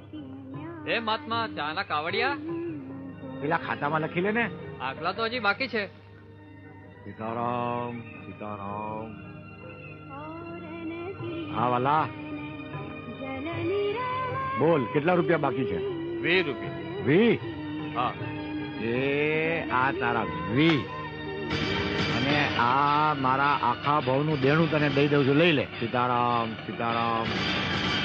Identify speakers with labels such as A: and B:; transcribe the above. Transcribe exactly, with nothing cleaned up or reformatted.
A: એ મહાત્મા ચાના કાવડિયા
B: પેલા ખાતામાં લખી લે ને.
A: આગલા તો હજી બાકી છે.
B: સીતારામ સીતારામ. હા વાલા બોલ કેટલા રૂપિયા બાકી છે?
A: વીસ રૂપિયા.
B: વી?
A: હા.
B: એ આ તારા વી અને આ મારા આખા ભાવનું દેણું તને દઈ દઉં છું, લઈ લે. સીતારામ સીતારામ.